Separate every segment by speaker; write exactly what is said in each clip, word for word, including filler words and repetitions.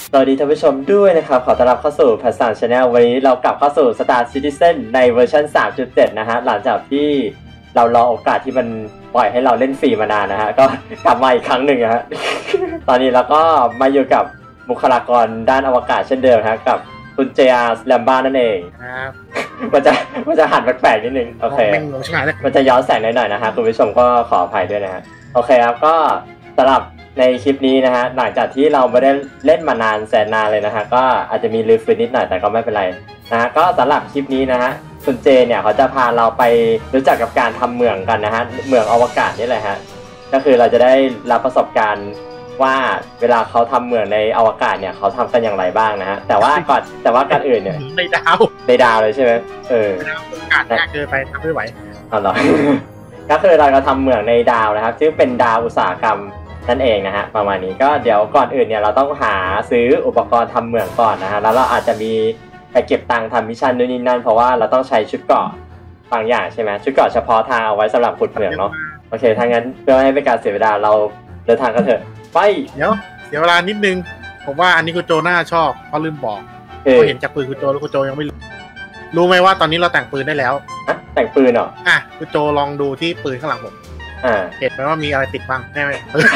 Speaker 1: สวัสดีท่านผู้ชมด้วยนะครับขอต้อนรับเข้าสู่ Passan Channel วันนี้เรากลับเข้าสู่ Star Citizen ในเวอร์ชัน สามจุดเจ็ด นะฮะหลังจากที่เรารอโอกาสที่มันปล่อยให้เราเล่นฟรีมานานนะฮะก็กลับมาอีกครั้งหนึ่งนะฮะ ตอนนี้เราก็มาอยู่กับบุคลากรด้านอวกาศเช่นเดิมฮะกับคุณ เจ อาร์ แลมบ้านั่นเอง
Speaker 2: ครับ
Speaker 1: มันจะมันจะหันแปลกๆนิดนึงโอเคมันจะย้อนแสงหน่อยๆนะฮะคุณผู้ชมก็ขออภัยด้วยนะฮะโอเคครับก็สำหรับในคลิปนี้นะฮะหลังจากที่เราไม่ได้เล่นมานานแสนนานเลยนะฮะก็อาจจะมีลืมฟื้นนิดหน่อยแต่ก็ไม่เป็นไรนะฮะก็สำหรับคลิปนี้นะฮะคุณเจเนี่ยเขาจะพาเราไปรู้จักกับการทำเหมืองกันนะฮะเหมืองอวกาศนี่แหละฮะก็คือเราจะได้รับประสบการณ์ว่าเวลาเขาทำเหมืองในอวกาศเนี่ยเขาทำกันอย่างไรบ้างนะฮะแต่ว่าก่อนแต่ว่าก่อนอื่นเนี่ย
Speaker 2: ในดาว
Speaker 1: ในดาวเลยใช่ไหมเออ
Speaker 2: ดาวอวกาศยากเกินไปทำไม่ไหว
Speaker 1: เอาหรอ ก็คือเราจะทำเหมืองในดาวนะครับซึ่งเป็นดาวอุตสาหกรรมนั่นเองนะฮะประมาณนี้ก็เดี๋ยวก่อนอื่นเนี่ยเราต้องหาซื้ออุปกรณ์ทำเหมืองก่อนนะฮะแล้วเราอาจจะมีไปเก็บตังค์ทำมิชชั่นนู่นนี่นั่นเพราะว่าเราต้องใช้ชุดเกราะบางอย่างใช่ไหมชุดเกราะเฉพาะทางเอาไว้สำหรับขุดเหมืองเนาะโอเคถ้างั้นเพื่อไม่ให้เป็นการเสียเวลาเราเดินทางกันเถอะไป
Speaker 2: เดี๋ยวเดี๋ยวเวลานิดนึงผมว่าอันนี้คุณโจน่าชอบเพราะลืมบอกเขาเห็นจากปืนคุณโจแล้วคุณโจยังไม่รู้รู้ไหมว่าตอนนี้เราแต่งปืนได้แล้ว
Speaker 1: อะแต่งปืนเหรอ
Speaker 2: อ่ะคุณโจลองดูที่ปืนข้างหลังผม
Speaker 1: อ่า
Speaker 2: เห็นไหมว่ามีอะไรติดบ้างได้ไหม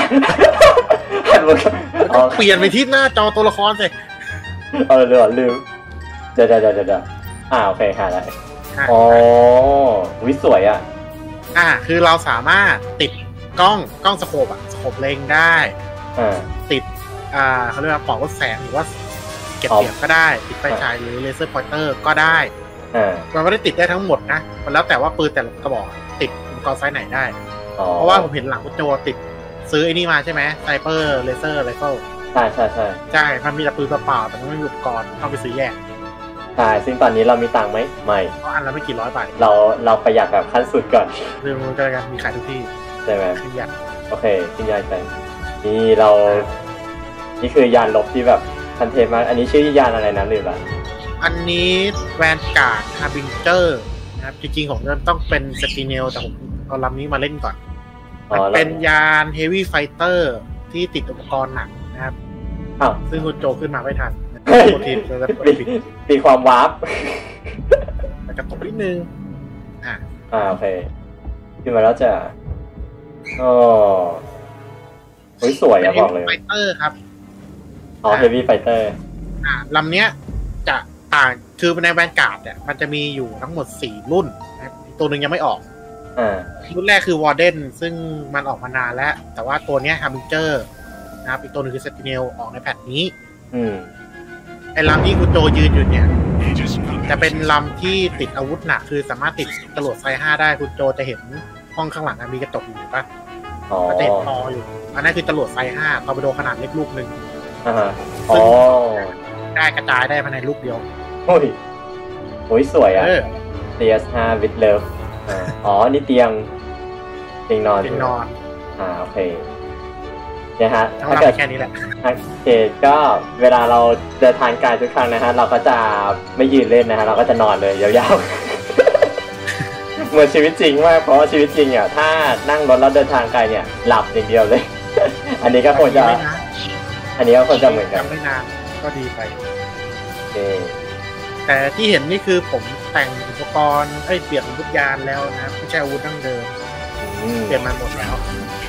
Speaker 1: อ๋อ
Speaker 2: เปลี่ยนไปที่หน้าจอตัวละครสิ
Speaker 1: เออลืมลืมเดี๋ยวเดี๋ยวเดี๋ยวอ่าโอเคค่ะได้อ๋อวิสวยอ่ะ
Speaker 2: อ่าคือเราสามารถติดกล้องกล้องสโคปอะสโคปเล็งได้
Speaker 1: อ่า
Speaker 2: ติดอ่าเขาเรียกว่าปล่องรถแสงหรือว่าเก็บเสียงก็ได้ติดไฟฉายหรือเลเซอร์พอยเตอร์ก็ได้
Speaker 1: อ่า
Speaker 2: มันไม่ได้ติดได้ทั้งหมดนะมันแล้วแต่ว่าปืนแต่ละกระบอกติดอุปกรณ์ไซส์ไหนได้เพราะว่าผมเห็นหลังคุณโจติดซื้อไอ้นี่มาใช่ไหมไซเปอร์เลเซอร์ไรเฟิล
Speaker 1: ใช่ใช่ใช่
Speaker 2: ใช่มันมีแต่ปืนเปล่าๆแต่ไม่มีอุปกรณ์ต้องไปซื้อแยก
Speaker 1: ใช่ซึ่งตอนนี้เรามีตังค์ไหมไม่
Speaker 2: เพราะอันละไม่กี่ร้อยบาท
Speaker 1: เราเราประหยัดแบบขั้นสุดก่อน
Speaker 2: เรื่องมันก็กันมีขายทุกที่
Speaker 1: ใช่ไหม
Speaker 2: ขึ้นยัน
Speaker 1: โอเคขึ้นยันไปนี่เรานี่คือยานลบที่แบบคันเทปมากอันนี้ชื่อยานอะไรนะลืมละ
Speaker 2: อันนี้แวนการ์ดฮาร์บิงเจอร์นะครับจริงๆผมต้องเป็นสตีเนลแต่ผมเอาลำนี้มาเล่นก่อนเป็นยานเฮฟวี่ไฟเตอร์ที่ติดอุปกรณ์หนักนะครับซึ่งคุณโจขึ้นมาไม่ทันโปรตีนจะ
Speaker 1: ตีความวาร์ป
Speaker 2: แต่กระตุกนิดนึงอ่า
Speaker 1: อ่าโอเคขึ้นมาแล้วจะอ๋อเฮ้ยสวยอะบอกเลย
Speaker 2: ไฟเตอร์ครับ
Speaker 1: อ๋อเฮฟวี่ไฟเตอร์
Speaker 2: อ่าลำเนี้ยจะต่างคือในแวนการ์ดเนี่ยมันจะมีอยู่ทั้งหมดสี่รุ่นนะครับตัวหนึ่งยังไม่ออกรุ่นแรกคือวอร์เดนซึ่งมันออกมานานแล้วแต่ว่าตัวเนี้ยฮาร์บิงเจอร์นะครับอีกตัวหนึ่งคือเซติเนลออกในแพทนี้ไอ้ลำที่คุณโจยืนอยู่เนี่ยจะเป็นลำที่ติดอาวุธหนักคือสามารถติดจรวดไซห้าได้คุณโจจะเห็นห้องข้างหลังมีกระจกอยู่ป่ะก็จะเห็นตออยู่อันนั้นคือจรวดไซห้าตอร์ปิโดขนาดเล็กลูกหนึ่ง
Speaker 1: อ๋อ
Speaker 2: ได้กระจายได้ภายในลูกเดียว
Speaker 1: โอ้ยโอ้ยสวยอ่ะเตียสห้าวิดเลิฟอ๋อนี่เตียงเตียงนอน
Speaker 2: เตียงนอน
Speaker 1: อ่าโอเคเนี่ยฮะ
Speaker 2: ถ้าเกิดแค่นี้แหละ
Speaker 1: โอเคก็เวลาเราเดินทางไกลทุกครั้งนะฮะเราก็จะไม่ยืนเล่นนะฮะเราก็จะนอนเลยยาวๆเหมือนชีวิตจริงมากเพราะว่าชีวิตจริงอ่ะถ้านั่งรถแล้วเดินทางไกลเนี่ยหลับอย่างเดียวเลยอันนี้ก็คงจะอันนี้ก็คงจะเหมือนกัน
Speaker 2: ไม่นานก็ดีไป
Speaker 1: โอเค
Speaker 2: แต่ที่เห็นนี่คือผมแต่งอุปกรณ์เอ้ยเปลี่ยนอาวุธยานแล้วนะไม่ใช่อาวุธดั้งเดิมเปลี่ยนมาหมดแล้ว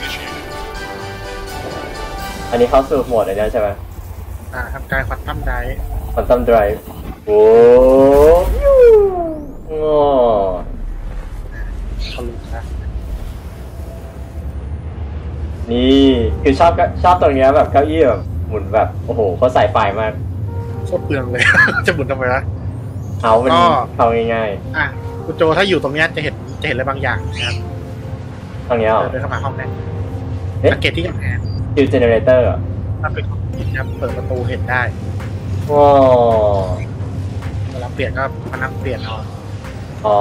Speaker 1: อันนี้เข้าสู่โหมดเลยนะใช่ไหม
Speaker 2: อ่าทำการควอนตัมไดร์
Speaker 1: ควอนตัมไดร์โอ้โห
Speaker 2: ทะลุนะ
Speaker 1: นี่คือชอบชอบตรงเนี้ยแบบเก้าอี้แบบหมุนแบบโอ้โหเขาใส่ไฟมาก
Speaker 2: โคตรเปลืองเลยจะหมุนทำไมวะ
Speaker 1: เอามันเอาง่าย
Speaker 2: ๆอ่ะคุณโจถ้าอยู่ตรงเนี้ยจะเห็นจะเห็นอะไรบางอย่างนะครับ
Speaker 1: ตรงเนี้ย
Speaker 2: เดินเข้ามาห้องแรกสังเกตที่กำแพง
Speaker 1: คิวเจเนเรเตอร์
Speaker 2: ถ้าเป็นครับเปิดประตูเห็นได้
Speaker 1: ว้าว
Speaker 2: เวลาเปลี่ยนก็มานั่งเปลี่ยนเอา
Speaker 1: อ๋อ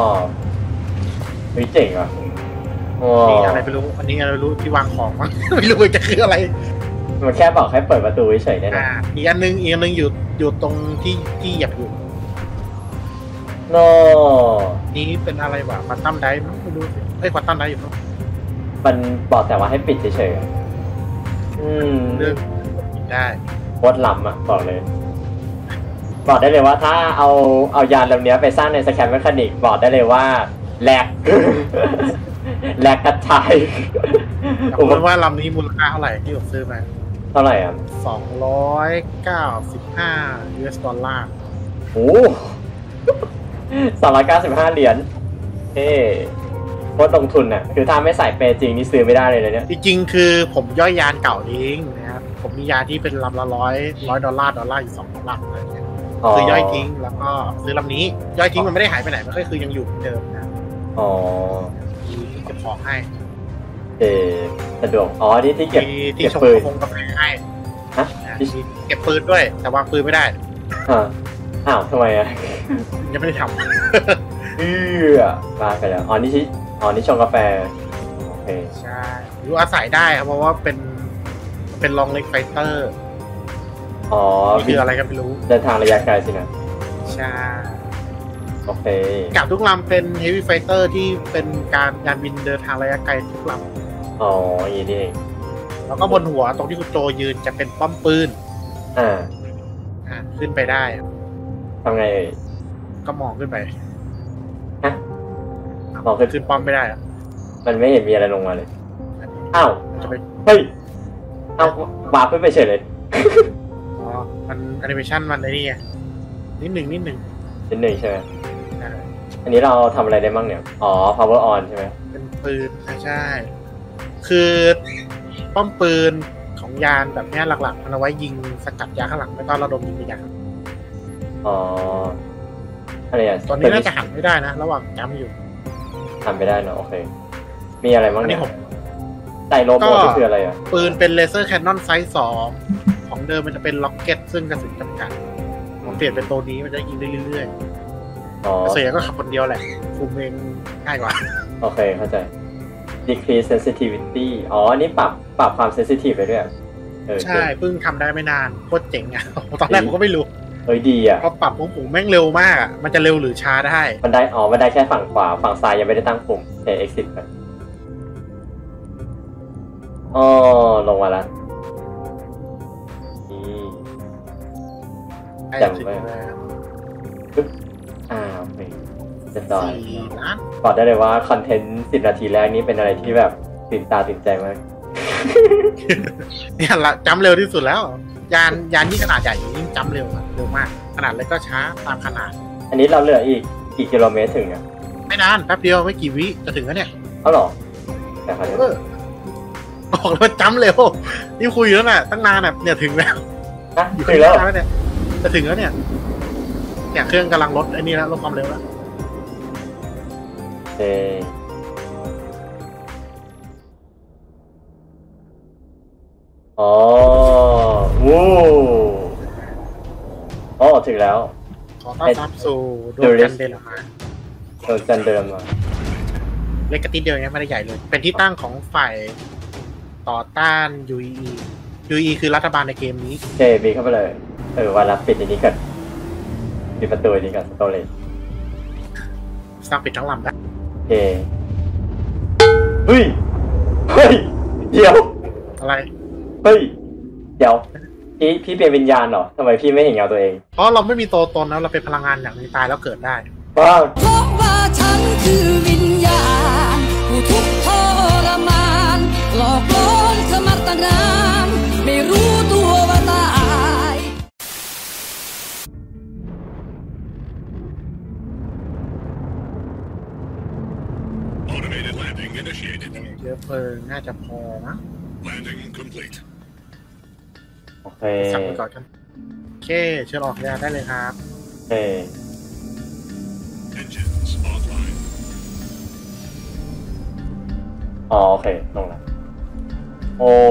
Speaker 1: วิเจ๋งอ่ะ
Speaker 2: นี่อะไรไม่รู้อันนี้อะไรไม่รู้ที่วางของมั้งไม่รู้จะคืออะไร
Speaker 1: มันแค่บอกให้เปิดประตูเฉยๆได้นะ
Speaker 2: อีกอันนึงอีกอันนึงอยู่อยู่ตรงที่ที่เหยียบอยู่
Speaker 1: โน่
Speaker 2: นี้เป็นอะไรวะควอนตัมไดร์ไม่รู้ไอ้ควอนตัมไดร์อยู่
Speaker 1: มันบอกแต่ว่าให้ปิดเฉยๆอืม
Speaker 2: เรื่องปิดได้
Speaker 1: คตรล้ำอ่ะบอกเลยบอกได้เลยว่าถ้าเอาเอายานลำนี้ไปสร้างในสแคมเมคานิกบอกได้เลยว่าแหลก แหลกกระจาย
Speaker 2: ผมว่าลำนี้มูลค่าเท่าไหร่ที่ผมซื้อมา
Speaker 1: เท่าไหร่อ่ะ
Speaker 2: สองร้อยเก้าสิบห้า ยู เอส ดอลลาร์
Speaker 1: โอ้สองร้อยเก้าสิบห้าเหรียญเอ๊โคตรลงทุนน่ะคือถ้าไม่ใส่เปจริงนี่ซื้อไม่ได้เลยเนี่ย
Speaker 2: จริงๆคือผมย่อยยานเก่าทิ้งนะครับผมมียานที่เป็นลำละร้อยร้อยดอลลาร์ดอลลาร์อยู่สองลำอะไรเงี้ยซื้อย่อยทิ้งแล้วก็ซื้อลำนี้ย่อยทิ้งมันไม่ได้หายไปไหนมันก็คือยังอยู่เหมือนเดิมนะ
Speaker 1: อ๋อ
Speaker 2: เก็บของให้
Speaker 1: เออสะดวกอ๋อที่ที่เก็บ
Speaker 2: ที่ชงกาแฟให้
Speaker 1: ฮะ
Speaker 2: เก็บปืนด้วยแต่วางปืนไม่ได้
Speaker 1: อ่าอ้าวทำไมอ่ะ
Speaker 2: ยังไม่ได้ท
Speaker 1: ำเออมาไปแล้วอ๋อนี่ที่อ๋อนี่ชงกาแฟโอเค
Speaker 2: ใช่อยู่อาศัยได้ครับเพราะว่าเป็นเป็นลองเล็กไฟเตอร์
Speaker 1: อ๋อ
Speaker 2: คืออะไรกันไม่รู้
Speaker 1: เดินทางระยะไกลสินะ
Speaker 2: ใช่
Speaker 1: โอเค
Speaker 2: กับทุกลำเป็นเฮฟวี่ไฟเตอร์ที่เป็นการยานบินเดินทางระยะไกลทุกล
Speaker 1: ำอ๋ออย่างนี้เอง
Speaker 2: แล้วก็บนหัวตรงที่คุณโจยืนจะเป็นป้อมปืน
Speaker 1: อ่า
Speaker 2: อ่าขึ้นไปได้
Speaker 1: ทำไงเอ่ย
Speaker 2: ก็มองขึ้นไป
Speaker 1: ฮะมองขึ้น
Speaker 2: ขึ้นป้อมไม่ได้อะ
Speaker 1: มันไม่เห็นมีอะไรลงมาเลยอ้าวจะไปเฮ้ยเอาวาร์ปขึ้นไปเฉยเลย
Speaker 2: อ๋อมันแอนิเมชันมันไอ้นี่ไงนิดหนึ่งนิดหนึ่ง
Speaker 1: นิดหนึ่งใช่ไหมอันนี้เราทำอะไรได้บ้างเนี่ยอ๋อ power on ใช่ไหม
Speaker 2: เป็นปืนใช่คือป้อมปืนของยานแบบนี้หลักๆมันเอาไว้ยิงสกัดยาข้างหลังแล้วก็ระดมยิงไปยา
Speaker 1: อ๋ออะไรอ่ะ
Speaker 2: ตอนนี้น่าจะหันไม่ได้นะระหว่างจ้ำอยู่
Speaker 1: หันไม่ได้เนาะโอเคมีอะไรบ้างเนี่ยไดโรโบนี่คืออะไรอ่ะ
Speaker 2: ปืนเป็นเลเซอร์แคนนอนไซส์สองของเดิมมันจะเป็นล็อกเก็ตซึ่งกระสุนจำกัดผมเปลี่ยนเป็นตัวนี้มันจะยิงได้เรื่อยๆอ๋อเสียก็ขับคนเดียวแหละคุมเองง่ายกว่า
Speaker 1: โอเคเข้าใจ decrease sensitivity อ๋อนี่ปรับปรับความ sensitive ไปด้วย
Speaker 2: ใช่เพิ่งทำได้ไม่นานโคตรเจ๋งอ่ะตอนแรกผมก็ไม่รู้
Speaker 1: เฮ้ยดีอ่ะ
Speaker 2: พอปรับของผมแม่งเร็วมากอ่ะมันจะเร็วหรือช้าได้
Speaker 1: มันได้อ๋อมันได้แค่ฝั่งขวาฝั่งซ้ายยังไม่ได้ตั้งปุ่มเอ exit ไปอ๋อลงมาแล้วนี่จำไว้ปึ๊บอ่าโอเคจะต่อบอกได้เลยว่าคอนเทนต์สิบนาทีแรกนี้เป็นอะไรที่แบบตื่นตาตื่นใจมาก
Speaker 2: เนี่ยละจำเร็วที่สุดแล้วยานยานที่ขนาดใหญ่ยิ่งจำเร็วเร็วมากขนาดเล็กก็ช้าตามขนาด
Speaker 1: อันนี้เราเหลืออีกกี่กิโลเมตรถึงอ่ะ
Speaker 2: ไม่นานแป๊บเดียวไม่กี่วิจะถึงแล้วเนี่ย
Speaker 1: อ๋อหรอแต่เขา
Speaker 2: เออบอกเลยจำเร็วนี่คุยแล้วน่ะตั้งนานแบบเนี่ยถึงแล้ว
Speaker 1: อยู่ถึงแล้ว
Speaker 2: เนี่ยจะถึงแล้วเนี่ยเนี่ยเครื่องกำลังลดไอ้นี่แล้วลดความเร็วแล้ว
Speaker 1: เอออ๋อวู้อ๋อถึงแล้ว
Speaker 2: ขอต้อนรับสู่ดวงจันทร์เดินมา
Speaker 1: ดวงจันทร์เดินมา
Speaker 2: เล็กกระติดเดียวเนี่ยไม่ได้ใหญ่เลยเป็นที่ตั้งของฝ่ายต่อต้าน ยู อี อี ยู อี อี คือรัฐบาลในเกมนี้
Speaker 1: เจบีเข้าไปเลยเออวันรับปิดอันนี้ก่อนปิดประตูอันนี้ก่อนสโตเลจ
Speaker 2: สร้างปิดทั้งลำนะ
Speaker 1: เอเฮ้ยเฮ้ยเดี๋ยว
Speaker 2: อะไร
Speaker 1: เฮ้ยเดี๋ยวพี่พี่เป็นวิญญาณเหรอทำไมพี่ไม่เห็นเงาตัวเอง
Speaker 2: เพราะเราไม่มีตัวตนแล้วเราเป็นพลังงานอย่างนี้ตายแล้วเกิดได้
Speaker 1: ว้าว
Speaker 3: เพราะว่าฉันคือวิญญาณผู้ทุกข์ทรมานหลอกล่อเธอมาตั้งนานไม่รู้ตัวว่าตาย
Speaker 2: เยอะเพลิงน่าจะพอนะ
Speaker 1: โอเค
Speaker 2: สั่งไปก่อนกันโอเคเชิญออกยาได้เลยครับ
Speaker 1: เออ๋อโอเคลงแล้วโอ้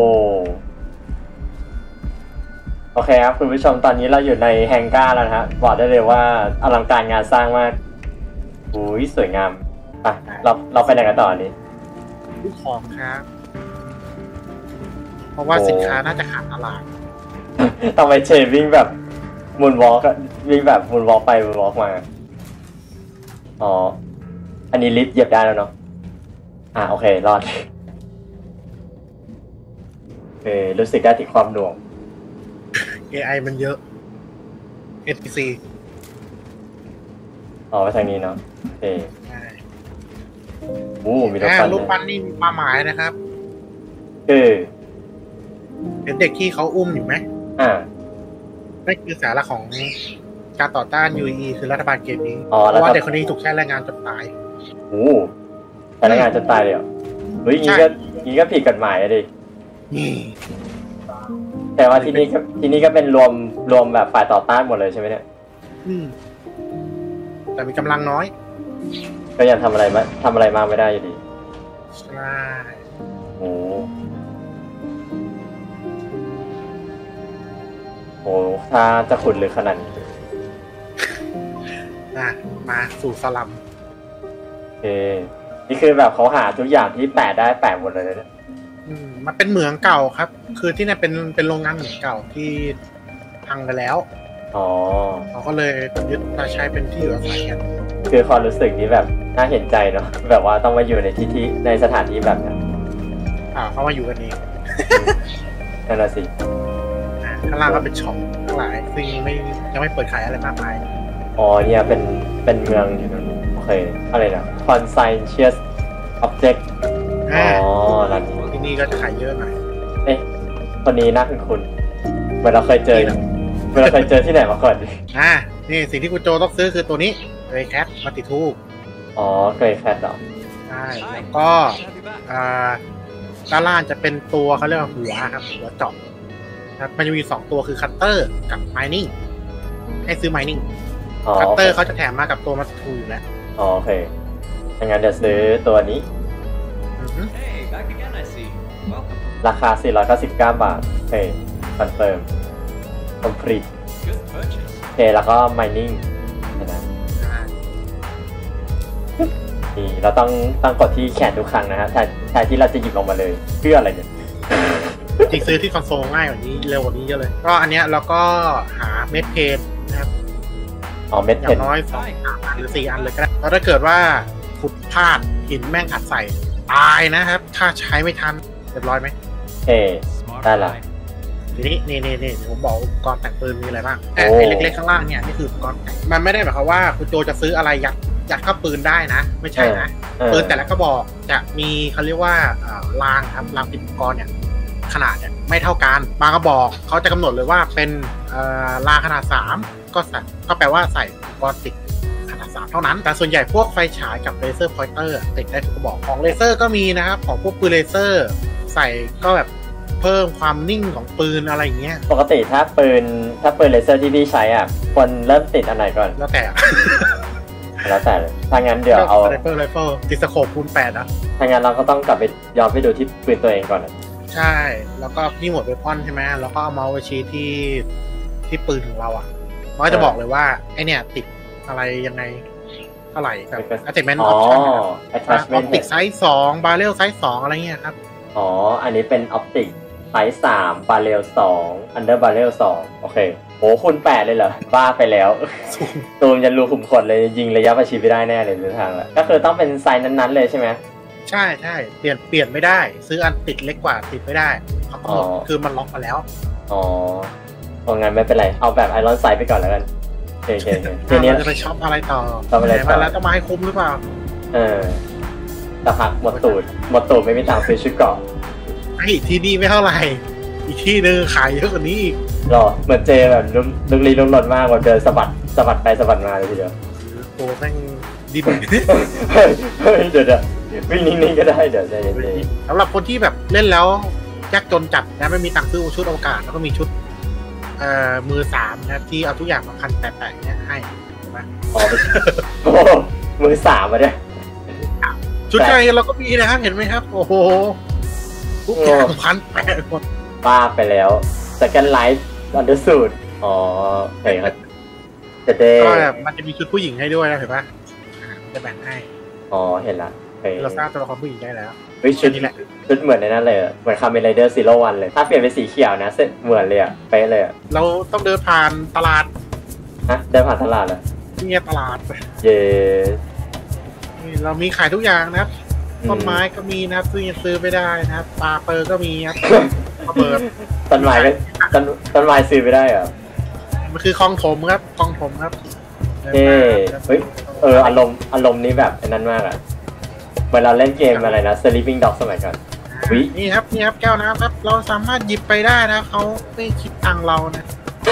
Speaker 1: โอเคครับคุณผู้ชมตอนนี้เราอยู่ในแฮงก้าแล้วนะฮะบอกได้เลยว่าอลังการงานสร้างมากอุ้ยสวยงามอ่ะเราเราไปไหนกันต่อนี้
Speaker 2: ดูของครับเพราะว่าสินค้าน่าจะขาดตลาด
Speaker 1: ทำไมเชฟวิ่งแบบมูนวอล์กวิ่งแบบมูนวอล์กไปมูนวอล์กมาอ๋ออันนี้ลิฟต์เหยียบได้แล้วเนาะอ่าโอเครอดเออรู้สึกได้ถึงความหน่วง
Speaker 2: เอ ไอ มันเยอะ เอ็น พี ซี
Speaker 1: อ๋อไปทางนี้เนาะโอเค
Speaker 2: ใช่
Speaker 1: โอ้มีรูปปั้น
Speaker 2: รูปปั้นนี่มีความหมายนะครับ
Speaker 1: คือ
Speaker 2: เห็นเด็กที่เขาอุ้มอยู่ไหม
Speaker 1: อ่า
Speaker 2: นั่นคือสาระของการต่อต้าน ยู อี อี คือรัฐบาลเกมนี้
Speaker 1: อ๋อ
Speaker 2: เพราะว่าเด็กคนนี้ถูกใช้แรงงานจนตาย
Speaker 1: โอ้พนักงานจนตายเลยเหรอเฮ้ยงี้ก็งี้ก็ผิดกฎหมายอะดิ
Speaker 2: นี่
Speaker 1: แต่ว่าที่นี่ก็ที่นี่ก็เป็นรวมรวมแบบฝ่ายต่อต้านหมดเลยใช่ไหมเนี่ย
Speaker 2: อืมแต่มีกำลังน้อย
Speaker 1: ก็ยังทำอะไรมาทำอะไรมากไม่ได้อยู่ดี
Speaker 2: ใช่
Speaker 1: โอ้โหถ้าจะขุดลึกขนาดนี้
Speaker 2: นะมาสู่สลัม
Speaker 1: โอเคนี่คือแบบเขาหาทุกอย่างที่แปะได้แปะหมดเลยนะ
Speaker 2: อืมมันเป็นเหมืองเก่าครับ คือที่นี่เป็นเป็นโรงงานเหมืองเก่าที่พังไปแล้ว
Speaker 1: อ๋อ
Speaker 2: เขาก็เลยยึดมาใช้เป็นที่อยู่อาศัยกัน
Speaker 1: คือความรู้สึกนี้แบบน่าเห็นใจเนาะแบบว่าต้องมาอยู่ในที่ที่ในสถานที่แบบนั้น
Speaker 2: อ่าเขามาอยู่กันเอง
Speaker 1: นั่นแหละสิ
Speaker 2: อ่าข้างล่างก็เป็นช็อปทั้งหลายซึ่งไม่ยังไม่เปิดขายอะไรมากมาย
Speaker 1: อ๋อเนี่ยเป็นเป็นเมืองอยู่นั่นโอเคอะไรนะ Conscientious Object อ๋อร้านนี้
Speaker 2: ที่นี่ก็จะขายเยอะหน่อย
Speaker 1: เอ๊ะคนนี้น่าคุ้นคุ้นๆเหมือนเราเคยเจอเหมือนเราเคยเจอที่ไหนมาก่อน
Speaker 2: อ่านี่สิ่งที่คุณโจต้องซื้อคือตัวนี้เรย์แคทมาติทูบ
Speaker 1: อ๋อเคยแคทเหรอ
Speaker 2: ใช่แล้วก็อ่าด้านล่างจะเป็นตัวเขาเรียกว่าหัวครับหัวเจาะนะครับมันจะมีสองตัวคือคัตเตอร์กับไมนิ่งให้ซื้อไมนิ่ง
Speaker 1: อ๋อ
Speaker 2: คัตเตอร์เขาจะแถมมากับตัวมาติทูอยู่แล้ว
Speaker 1: อ๋อโอเคงั้นเดี๋ยวซื้อตัวนี้
Speaker 2: อือฮึ
Speaker 1: ราคาสี่ร้อยเก้าสิบเก้าบาทโอเคคอนเฟิร์มคอมพลีทโอเคแล้วก็ mining นะ
Speaker 2: อ่า
Speaker 1: นี่เราต้องต้องกดที่แขนทุกครั้งนะฮะแทนแทนที่เราจะหยิบออกมาเลยเพื่ออะไรเนี่ย
Speaker 2: จริงซื้อที่คอนโซลง่ายกว่านี้เร็วกว่านี้เยอะเลย ก็อันเนี้ยเราก็หาเม็ดเพนนะครับ
Speaker 1: อ๋อเม็ด
Speaker 2: อ
Speaker 1: เพ
Speaker 2: ย่าน งน้อยสองสามอันหรือสี่อันเลยก็ได้แล้วถ้าเกิดว่าขุดพลาดหินแม่งอัดใส่ตายนะครับ ถ้าใช้ไม่ทันเรียบร้อยไหม
Speaker 1: เอได้ละ
Speaker 2: ทีนี้นี่นี่นี่ผมบอกอุปกรณ์แต่งปืนมีอะไรบ้าง
Speaker 1: โอ้
Speaker 2: ไอ้เล็กๆข้างล่างเนี่ยนี่คืออุปกรณ์แต่งมันไม่ได้หมายความว่าคุณโจจะซื้ออะไรยัดยัดเข้าปืนได้นะ ไม่ใช่นะ
Speaker 1: เออ
Speaker 2: ปืนแต่ละกระบอกจะมีเขาเรียกว่าเอ่อรางครับรางติดอุปกรณ์เนี่ยขนาดเนี่ยไม่เท่ากันบางกระบอกเขาจะกำหนดเลยว่าเป็นเอ่อรางขนาดสามก็ใส่ก็แปลว่าใส่อุปกรณ์ติดขนาดสามเท่านั้นแต่ส่วนใหญ่พวกไฟฉายกับเลเซอร์พอยเตอร์ติดได้ทุกกระบอกของเลเซอร์ก็มีนะครับของพวกปืนเลเซอร์ใส่ก็แบบเพิ่มความนิ่งของปืนอะไรอย่างเงี้ย
Speaker 1: ปกติถ้าปืนถ้าปืนเลเซอร์ที่พี่ใช้อ่ะควรเริ่มติดอันไหนก่อน
Speaker 2: แล้วแต่
Speaker 1: แล้วแต่เลยถ้างั้นเดี๋ยวเอา
Speaker 2: ไรเฟิลไรเฟิลติดสโคปคูณแปดนะ
Speaker 1: ถ้างั้นเราก็ต้องกลับไปย้อนไปดูที่ปืนตัวเองก่อนนะ
Speaker 2: ใช่ แล้วก็นี่หมดเวพอนใช่ไหมแล้วก็เอาเมาส์ไปชี้ที่ที่ปืนของเราอ่ะมันก็จะบอกเลยว่าไอเนี่ยติดอะไรยังไงเท่าไหร่แบบอัตเมนต์อ
Speaker 1: อ๋
Speaker 2: อ
Speaker 1: อ
Speaker 2: ปชั่นอ
Speaker 1: attachment
Speaker 2: อปติกไซส์สองบาเรลไซส์สองอะไรเงี้ยครับ
Speaker 1: อ๋ออันนี้เป็นออปติกไซส์สามบาเรลสองอันเดอร์บาเรลสองโอเคโหคูณแปดเลยเหรอบ้าไปแล้ว ตูมจะรูขุมขนเลยยิงระยะประชิดไม่ได้แน่เลยทุกทางแล้วก็คือต้องเป็นไซส์นั้นๆเลยใช่ไหม
Speaker 2: ใช่ใช่เปลี่ยนเปลี่ยนไม่ได้ ซื้ออันติดเล็กกว่าติดไม่ได้เขากำหนดคือมันล็อกมาแล้ว
Speaker 1: อ๋อเพราะงั้นไม่เป็นไรเอาแบบไอรอนไซส์ไปก่อนแล้วกันโอเคโอเคโอเคทีนี้
Speaker 2: เราจะไปช็อปอะไรต่อ
Speaker 1: ช็อปอะไรต่อ
Speaker 2: มาแล้วต้องมาให้คุ้มหรือเปล่า
Speaker 1: เออแต่พักหมดตูดหมดตูดไม่มีทางซื้อชุดเกราะ
Speaker 2: ไอ้ที่นี่ไม่เท่าไหร่ อีกที่นึงขายเยอะกว่านี้อีก
Speaker 1: หรอเหมือนเจแบบลุกลุกลี้ลุกลนมากกว่าเดินสะบัดสะบัดไปสะบัดมาเลยทีเดียว
Speaker 2: ตัวแม่งดิ้น
Speaker 1: เฮ้ยเฮ้ยเดี๋ยวเดี๋ยววิ่งนิ่งๆก็ได้เดี๋ยวใจเย็น
Speaker 2: สำหรับคนที่แบบเล่นแล้วยากจนจัดนะไม่มีตังค์ซื้อชุดอวกาศแล้วก็มีชุดเอ่อมือสามนะครับที่เอาทุกอย่างมาพันแปะๆเนี่ยให้ใช่ไหม
Speaker 1: ๆอ๋อโอ้มือสามมาเนี่ย
Speaker 2: ชุดไทยเราก็มีนะครับเห็นไหมครับ โอ้โหทุกอย่างพันแปะหมด
Speaker 1: บ้าไปแล้ว Second Life Undersuit อ๋อโอเคครับจะได้
Speaker 2: ก็แบบมันจะมีชุดผู้หญิงให้ด้วยนะเห็นปะอ่ามันจะแบ่งให้
Speaker 1: อ๋อเห็นละโอเค
Speaker 2: เราสร้างตัวละครผู้หญิงได้แล้ว
Speaker 1: เฮ้ยชุด
Speaker 2: นี่แหละ
Speaker 1: ชุดเหมือนในนั้นเลยอะเหมือนคาเมนไรเดอร์ซีโร่วันเลย ถ้าเปลี่ยนเป็นสีเขียวนะเส้นเหมือนเลยอะเป๊ะเลยอะ
Speaker 2: เราต้องเดินผ่านตลาด
Speaker 1: ฮะเดินผ่านตลาดเหรอ
Speaker 2: เนี่ยตลาด
Speaker 1: เย้
Speaker 2: นี่เรามีขายทุกอย่างนะครับ
Speaker 1: อืม
Speaker 2: ต้นไม้ก็มีนะครับซึ่งยังซื้อไม่ได้นะครับปลาเปอร์ก็มีครับระเบิด
Speaker 1: ต้นไม้ก็ต้นต้นไม้ซื้อไม่ได้เหรอ
Speaker 2: มันคือคลองถมครับคลองถมครับ
Speaker 1: เฮ้เฮ้ยเอออารมณ์อารมณ์นี้แบบนั้นมากอ่ะเวลาเล่นเกมอะไรนะ Sleeping Dog สมัยก่อน
Speaker 2: นี่ครับนี่ครับแก้วน้ำครับเราสามารถหยิบไปได้นะเขาไม่คิดตังเรานะ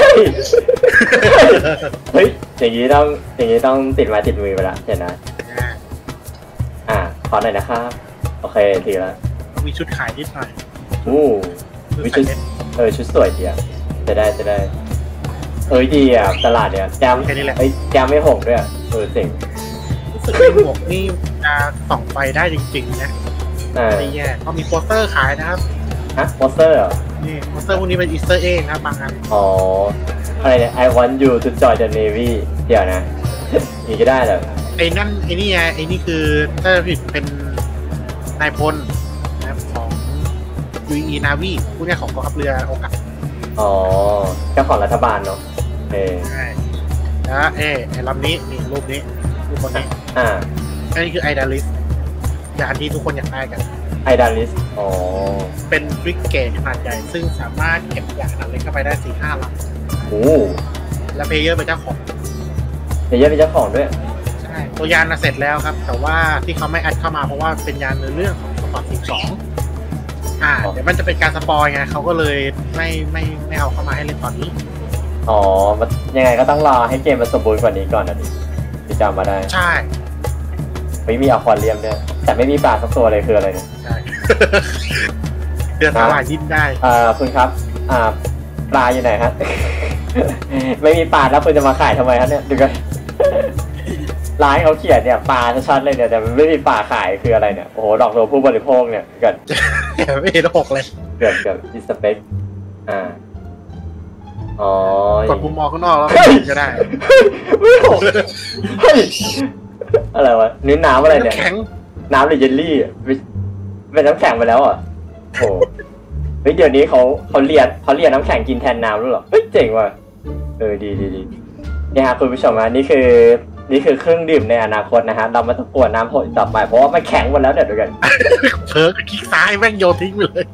Speaker 1: เฮ้ยอย่างนี้ต้องอย่างนี้ต้องติดไม้ติดมือไปละเห็นนะอ่าขอหน่อยนะครับโอเคทีละ
Speaker 2: มีชุดขายนิดหน่อย
Speaker 1: อู้มีชุดเออชุดสวยดีอ่ะจะได้จะได้เอ้ยดีอ่ะตลาดเนี่ยแจมเอ้ยแจมไม่หกด้วยเออเจ๋ง
Speaker 2: รู้สึกเป็นหมวกนี่จะส่องไฟได้จริงๆนะไม่แย่ก็มีโปสเตอร์ขายนะครับ
Speaker 1: ฮะโปสเตอร์เหรอ
Speaker 2: นี่โปสเตอร์พวกนี้เป็นอีสเตอร์เอ็กนะบางอัน
Speaker 1: อ๋ออะไรเนี่ย I want you to join the navy เดี๋ยวนะนี่ก็ได้เหรอ
Speaker 2: ไอ้นั่นไอ้นี่ไงไอ้นี่คือถ้าผิดเป็นนายพลนะของ ยู อี Navy ผู้นี้ของกองทัพเรือโอกาส
Speaker 1: อ๋อเจ้าของรัฐบาลเนาะเออ
Speaker 2: ใช่แล้วเอไอ้ลำนี้นี่รูปนี้รูปคนนี้
Speaker 1: อ่า
Speaker 2: อันนี้คือไอดาลิสยานที่ทุกคนอยากได้กัน
Speaker 1: ไอดาลิสอ๋อ
Speaker 2: เป็นฟริกเกตขนาดใหญ่ซึ่งสามารถเก็บยานอะไรเข้าไปได้สี่ห้าลำ
Speaker 1: โอ้
Speaker 2: และเพลเยอร์เป็นเจ้าของ
Speaker 1: เพลเยอร์เป็นเจ้าของด้วย
Speaker 2: ใช่ตัวยานเสร็จแล้วครับแต่ว่าที่เขาไม่แอดเข้ามาเพราะว่าเป็นยานในเรื่องของสปอร์ตสิบสองอ่าเดี๋ยวมันจะเป็นการสปอยไงเขาก็เลยไม่ไม่ไม่เอาเข้ามาให้เล่นตอนนี้
Speaker 1: อ๋อยังไงก็ต้องรอให้เกมมันสมบูรณ์กว่านี้ก่อนนะดิที่จำมาได้
Speaker 2: ใช่
Speaker 1: ไม่มีอะควาเรียมด้วยแต่ไม่มีปลาสักตัวเลยคืออะไรเนี่ย
Speaker 2: ใช่เดือดสาหร่ายดิ้นได้
Speaker 1: อ่าคุณครับอ่าปลาอยู่ไหนฮะไม่มีปลาแล้วคุณจะมาขายทำไมครับเนี่ยดูกันร้านเขาเขียนเนี่ยปลาชัดๆเลยเนี่ยแต่ไม่มีปลาขายคืออะไรเนี่ยโอ้โหดอกโลผู้บริโภคเนี่ยเกิด
Speaker 2: ไม่เห็นหกเลย
Speaker 1: เกิดเกิดดิสเปคอ่าอ๋อก
Speaker 2: ดมุมมองข้างนอกแล้วก็ได้
Speaker 1: ไม่หกเฮ้ยอะไรวะนี่น้ำอะไรเนี่ยน้ำหรือเยลลี่เป็นน้ำแข็งไปแล้วอ่ะโอ้เฮ้ยเดี๋ยวนี้เขาเขาเรียนเขาเรียนน้ำแข็งกินแทนน้ำแล้วหรอเฮ้ยเจ๋งว่ะเออดีดีดีนี่ฮะคุณผู้ชมนะนี่คือนี่คือเครื่องดื่มในอนาคตนะฮะเราไม่ต้องกลัวน้ำหดต่อไปเพราะว่ามันแข็งหมดแล้วเดี๋ยวดูกัน
Speaker 2: เพิร์กคลิกซ้ายแม่งโยนทิ้งไปเลย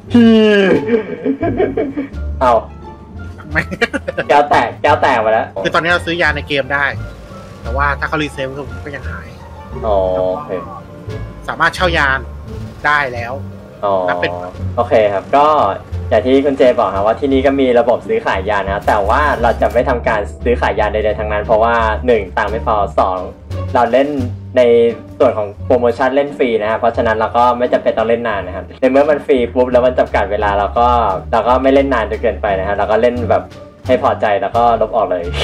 Speaker 1: เอาแก้วแตกแก้วแตกไปแล้ว
Speaker 2: คือตอนนี้เราซื้อยาในเกมได้แต่ว่าถ้าเขารีเซลก็ยังหาย
Speaker 1: อ๋อโอเค
Speaker 2: สามารถเช่ายานได้แล้ว
Speaker 1: อ๋อโอเคครับก็อย่างที่คุณเจบอกครับว่าที่นี่ก็มีระบบซื้อขายยานนะแต่ว่าเราจะไม่ทำการซื้อขายยานใดๆทั้งนั้นเพราะว่าหนึ่งตังค์ไม่พอสองเราเล่นในส่วนของโปรโมชั่นเล่นฟรีนะครับเพราะฉะนั้นเราก็ไม่จำเป็นต้องเล่นนานนะครับในเมื่อมันฟรีปุ๊บแล้วมันจำกัดเวลาเราก็เราก็ไม่เล่นนานจนเกินไปนะครับเราก็เล่นแบบให้พอใจแล้วก็ลบออกเลย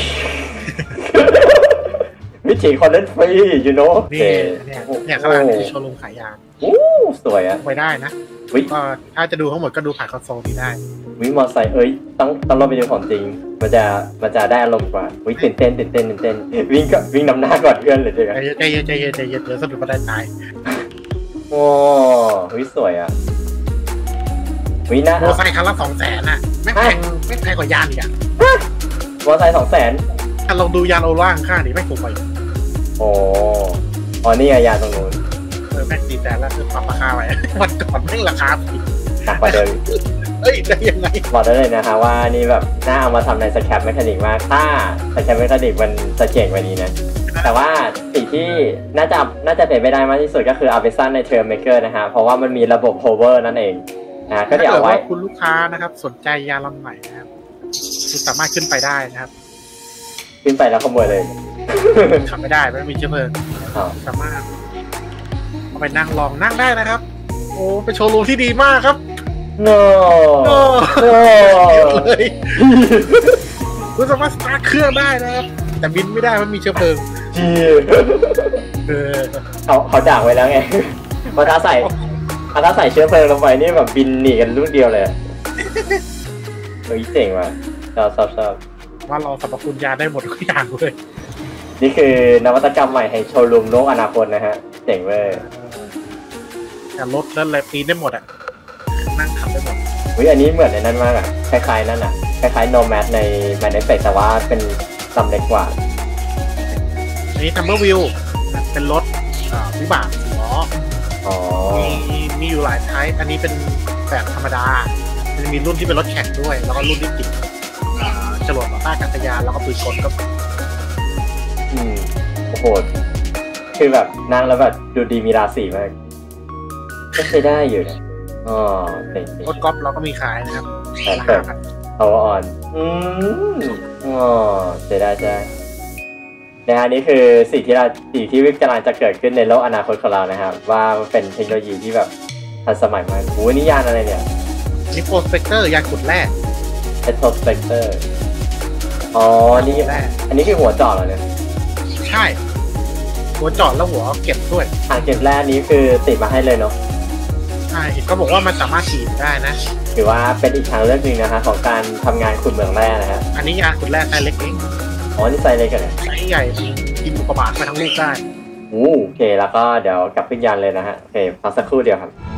Speaker 1: วิธีคนเล่นฟรี you know
Speaker 2: นี่เนี่ยเนี่ยข้างล่างที่โชว์รูมขายยา
Speaker 1: โอ้สวยอะ
Speaker 2: ไปได้นะก็ถ้าจะดูทั้งหมดก็ดูผ่านคอนโซลที่ได้
Speaker 1: วิมอไซค์เอ้ยต้องต้องลองไปดูของจริงมันจะมันจะได้อารมณ์กว่าวิตื่นเต้นตื่นเต้นตื่นเต้นวิ่งก็วิ่งนำหน้าก่อนเพื่อนเลย
Speaker 2: ใจเย็นใจเย็นใจเย็นใจเย็นเดี๋ยวสะดุดมาได้ตาย
Speaker 1: โอ้วิสวยอะวินะ
Speaker 2: มอไซค์คันละสองแสนอะไม่แพงไม่แพงกว่ายานอีกอะ
Speaker 1: มอไซค์สองแสน
Speaker 2: ถ้าลองดูยานโอล่าข้างๆดิไม่ถูกไป
Speaker 1: โอ้อ๋อนี่ไงยานตรงนู้น
Speaker 2: เออแม่งตีแต่แล้วคือปรับราคาไปวันก่อนแม่งราคาผิด
Speaker 1: ตักกว่าเดิม
Speaker 2: เฮ้ยได้ยังไง
Speaker 1: บอกได้เลยนะคะว่านี่แบบน่าเอามาทำในสแคปแมคานิกมากถ้าสแคปแมคานิกมันจะเก่งกว่านี้นะแต่ว่าสิ่งที่น่าจะน่าจะเป็นไปได้มากที่สุดก็คือเอาไปสร้างในเทอร์เมเกอร์นะฮะเพราะว่ามันมีระบบโฮเวอร์นั่นเองนะก็เดี๋ยวเอาไว้
Speaker 2: คุณลูกค้านะครับสนใจยาลำใหม่นะครับคุณสามารถขึ้นไปได้นะครับ
Speaker 1: ขึ้นไปแล้วขโมยเลย
Speaker 2: ขับไม่ได้ไม่มีเชื้อเพลิงสามารถเอาไปนั่งลองนั่งได้นะครับโอ้เป็นโชว์รูมที่ดีมากครับ
Speaker 1: โน่โน่
Speaker 2: เลยคุณสามารถสตาร์ทเครื่องได้นะครับแต่บินไม่ได้มันมีเชื้อเพลิง
Speaker 1: จีเขาเขาจ่างไว้แล้วไงพอถ้าใส่พอถ้าใส่เชื้อเพลิงลงไปนี่แบบบินหนีกันรุ่นเดียวเลยเฮ้ยเจ๋งว่ะชอบชอบชอบ
Speaker 2: ว่าเราสรรพคุณยาได้หมดทุกอย่างเลย
Speaker 1: นี่คือนวัตกรรมใหม่แห่งโชว์รูมโลกอนาคตนะฮะเจ๋งเว้ย
Speaker 2: แต่รถนั่นแหละปีนได้หมดอ่ะนั่งขับได้หมด
Speaker 1: อุ้ยอันนี้เหมือนในนั้นมากอ่ะคล้ายๆนั่นอ่ะคล้ายๆโนแมดในแมนเอฟเฟกแต่ว่าเป็นลำเล็กกว่า
Speaker 2: อันนี้ทัมเบอร์วิวเป็นรถวิบากล้อมีมีอยู่หลายไทป์อันนี้เป็นแบบธรรมดามันจะมีรุ่นที่เป็นรถแข่งด้วยแล้วก็รุ่นที่ติดจรวดต่อต้านอากาศยานแล้วก็ปืนกลก็
Speaker 1: อืมโอ้โหคือแบบนั่งแล้วแบบดูดีมีราศีมากก็ใช้ได้อยู่นะอ๋อเจ๋ง
Speaker 2: รถกอล์ฟเราก็มีขายนะครับ
Speaker 1: ราคาเอาอ่อนอืมอ๋อใช้ได้ใช่นะฮะนี่คือสิ่งที่เราสิ่งที่กำลังจะเกิดขึ้นในโลกอนาคตของเรานะครับว่าเป็นเทคโนโลยีที่แบบทันสมัยมากโอ้นี่ยานอะไรเนี่ย
Speaker 2: นี่โปรสเปกเตอร์ยานขุดแร่
Speaker 1: เอโทสเปกเตอร์อ๋อนี่อันนี้คือหัวเจาะเหรอเนี่ย
Speaker 2: ใช่หัวเจาะแล้วหัวเก็บด้วย
Speaker 1: อ่าเก็บแร่นี้คือติดมาให้เลยเนาะ
Speaker 2: ใช่ก็บอกว่ามันสามารถฉีดได้นะ
Speaker 1: ถือว่าเป็นอีกทางเลือกหนึ่งนะฮะของการทำงานขุดเหมืองแร่นะฮะ
Speaker 2: อันนี้ยานขุดแร่ไซส์เล็กเอง
Speaker 1: อ๋อนี่ไซส์เล็กกันเนี่ย
Speaker 2: ไซส์ใหญ่กินอุกกาบาตไปทั้งลูกได้
Speaker 1: โอเคแล้วก็เดี๋ยวกลับขึ้นยานเลยนะฮะโอเคพักสักครู่เดียวครับ